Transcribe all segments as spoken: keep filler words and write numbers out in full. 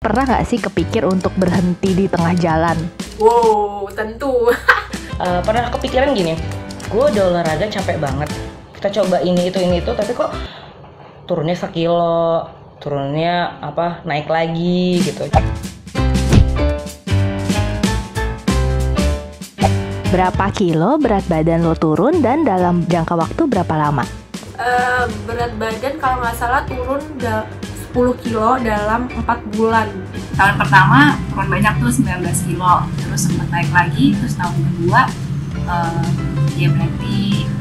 pernah nggak sih kepikir untuk berhenti di tengah jalan? Wow, tentu. uh, Pernah kepikiran gini, gue udah olahraga capek banget, kita coba ini itu ini itu, tapi kok turunnya sekilo, turunnya apa naik lagi gitu. Berapa kilo berat badan lo turun dan dalam jangka waktu berapa lama? Uh, berat badan kalau nggak salah turun da- sepuluh kilo dalam empat bulan. Tahun pertama turun banyak tuh sembilan belas kilo, terus sempat naik lagi, terus tahun kedua uh, ya berarti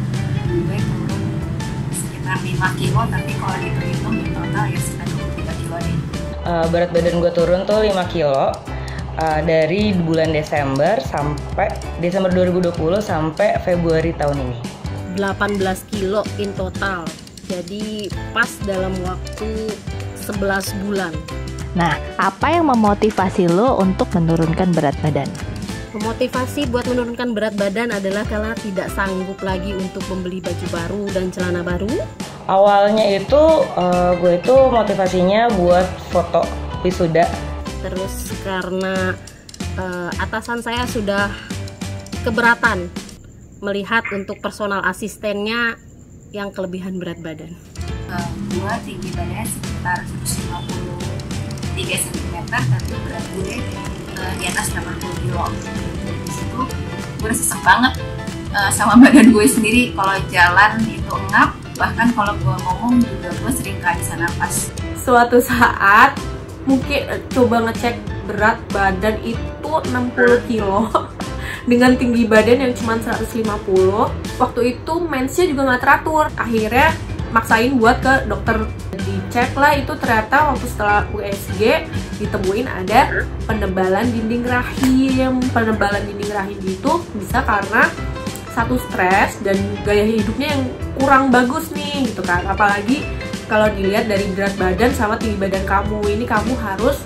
gue turun sekitar lima kilo, tapi kalau dihitung di total ya sekitar dua puluh tiga kilo deh. Uh, berat badan gue turun tuh lima kilo uh, dari bulan Desember sampai Desember dua ribu dua puluh sampai Februari tahun ini. delapan belas kilo in total, jadi pas dalam waktu sebelas bulan. Nah, apa yang memotivasi lo untuk menurunkan berat badan? Memotivasi buat menurunkan berat badan adalah karena tidak sanggup lagi untuk membeli baju baru dan celana baru. Awalnya itu uh, gue itu motivasinya buat foto wisuda. Terus karena uh, atasan saya sudah keberatan melihat untuk personal asistennya yang kelebihan berat badan. Uh, gue tinggi badannya sekitar seratus lima puluh tiga sentimeter, tapi berat gue uh, di atas delapan puluh kilo. Di situ gue sesek banget uh, sama badan gue sendiri. Kalau jalan itu ngap, bahkan kalau gue ngomong juga gue sering kehabisan nafas. Suatu saat mungkin coba ngecek berat badan itu enam puluh kilo dengan tinggi badan yang cuma seratus lima puluh. Waktu itu mensnya juga nggak teratur. Akhirnya maksain buat ke dokter. Dicek lah, itu ternyata waktu setelah U S G ditemuin ada penebalan dinding rahim. Penebalan dinding rahim itu bisa karena satu stres dan gaya hidupnya yang kurang bagus nih gitu kan. Apalagi kalau dilihat dari berat badan sama tinggi badan kamu, ini kamu harus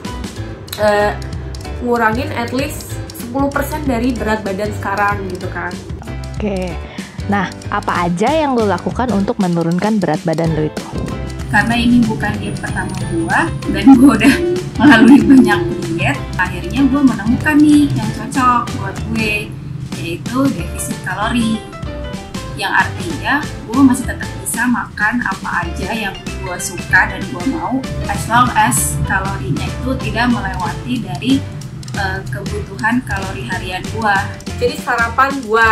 uh, ngurangin at least sepuluh persen dari berat badan sekarang gitu kan. Oke, nah apa aja yang lo lakukan untuk menurunkan berat badan lo itu? Karena ini bukan diet pertama gue, dan gue udah melalui banyak diet, akhirnya gue menemukan nih yang cocok buat gue, yaitu defisit kalori. Yang artinya gue masih tetap bisa makan apa aja yang gue suka dan gue mau, as long as kalorinya itu tidak melewati dari Uh, kebutuhan kalori harian buah. Jadi sarapan buah,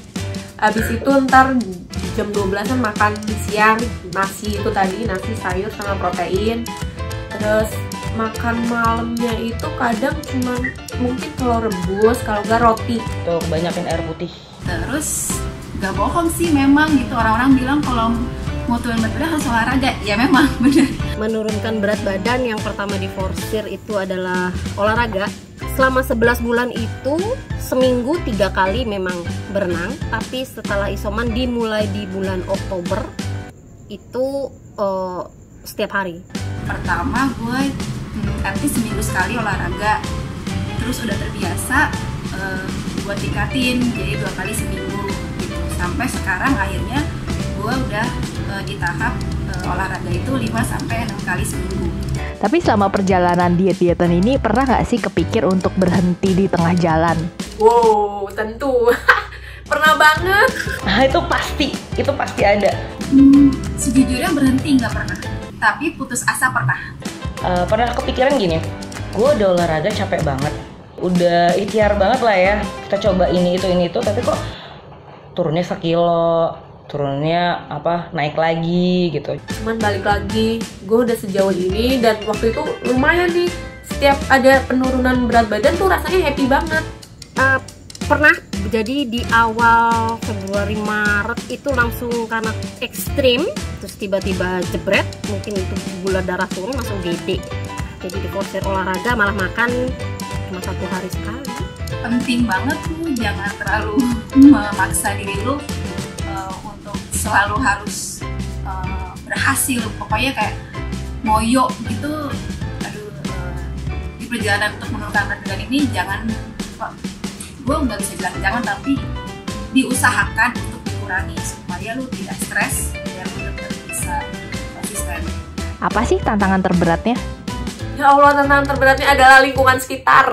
abis itu ntar jam dua belasan makan siang nasi, itu tadi nasi sayur sama protein. Terus makan malamnya itu kadang cuma mungkin telur rebus, kalau nggak roti. Tuh banyakin air putih. Terus gak bohong sih, memang gitu orang-orang bilang kalau mau turun berat badan harus olahraga. Ya memang benar. Menurunkan berat badan yang pertama diforsir itu adalah olahraga. Selama sebelas bulan itu seminggu tiga kali memang berenang, tapi setelah isoman dimulai di bulan Oktober itu uh, setiap hari. Pertama gue hmm, at least seminggu sekali olahraga, terus udah terbiasa uh, gue tingkatin jadi dua kali seminggu gitu. Sampai sekarang akhirnya gue udah uh, di tahap uh, olahraga itu lima sampai enam kali seminggu. Tapi selama perjalanan diet-dietan ini pernah nggak sih kepikir untuk berhenti di tengah jalan? Wow, tentu. Pernah banget. Nah itu pasti, itu pasti ada. Hmm, sejujurnya berhenti nggak pernah, tapi putus asa pernah. Uh, pernah kepikiran gini, gue udah olahraga capek banget, udah ikhtiar banget lah ya, kita coba ini itu ini itu, tapi kok turunnya sekilo, turunnya apa naik lagi gitu. Cuman balik lagi, gue udah sejauh ini dan waktu itu lumayan nih, setiap ada penurunan berat badan tuh rasanya happy banget. Uh, pernah, jadi di awal Februari Maret itu langsung karena ekstrim, terus tiba-tiba jebret, mungkin itu gula darah turun langsung gede. Jadi diforsir olahraga, malah makan cuma satu hari sekali. Penting banget tuh, jangan terlalu memaksa diri lu uh, untuk selalu harus uh, berhasil. Pokoknya kayak moyo gitu. Aduh, uh, di perjalanan untuk menurunkan berat badan ini jangan, gue nggak bisa bilang jangan, tapi diusahakan untuk dikurangi supaya lu tidak stres dan lu tetap bisa konsisten. Apa sih tantangan terberatnya? Ya Allah, tantangan terberatnya adalah lingkungan sekitar.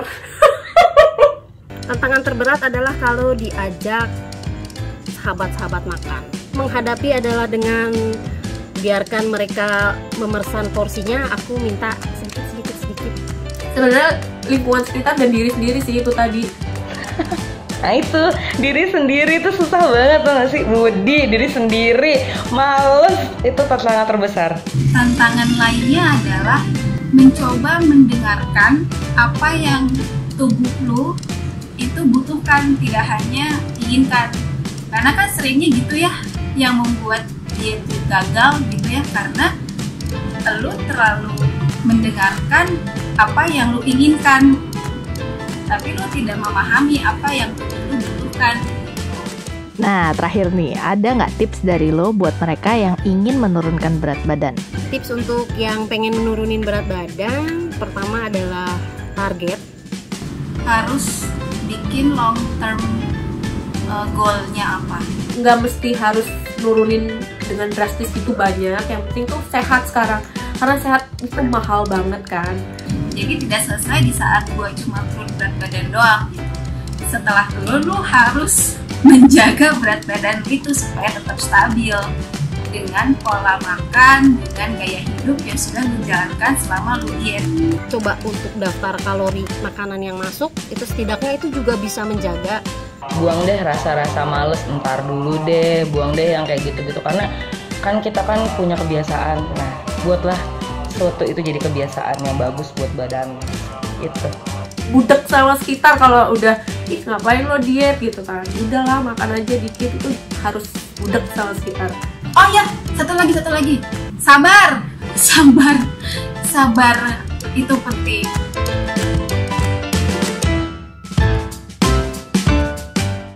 Tantangan terberat adalah kalau diajak sahabat-sahabat makan. Menghadapi adalah dengan biarkan mereka memesan porsinya, aku minta sedikit-sedikit-sedikit. Sebenarnya lingkungan sekitar dan diri sendiri sih itu tadi. Nah itu, diri sendiri itu susah banget tuh gak sih? Budi, diri sendiri, males, itu tantangan terbesar. Tantangan lainnya adalah mencoba mendengarkan apa yang tubuh lu itu butuhkan, tidak hanya inginkan. Karena kan seringnya gitu ya, yang membuat diet gagal gitu ya, karena lu terlalu mendengarkan apa yang lu inginkan, tapi lu tidak memahami apa yang lu butuhkan. Nah, terakhir nih, ada nggak tips dari lo buat mereka yang ingin menurunkan berat badan? Tips untuk yang pengen menurunin berat badan, pertama adalah target. Harus bikin long term uh, goalnya apa. Nggak mesti harus nurunin dengan drastis itu banyak, yang penting tuh sehat sekarang. Karena sehat itu mahal banget kan. Jadi tidak selesai di saat gue cuma turun berat badan doang gitu. Setelah turun lu harus menjaga berat badan lu itu supaya tetap stabil dengan pola makan, dengan gaya hidup yang sudah dijalankan selama lu diet. Coba untuk daftar kalori makanan yang masuk, itu setidaknya itu juga bisa menjaga. Buang deh rasa-rasa males, ntar dulu deh, buang deh yang kayak gitu-gitu. Karena kan kita kan punya kebiasaan. Nah, buatlah sesuatu itu jadi kebiasaan yang bagus buat badan. Itu. Budek sama sekitar kalau udah, ih ngapain lo diet gitu kan. Udahlah makan aja dikit, itu harus budek sama sekitar. Oh ya, satu lagi, satu lagi. Sabar, sabar, sabar itu penting.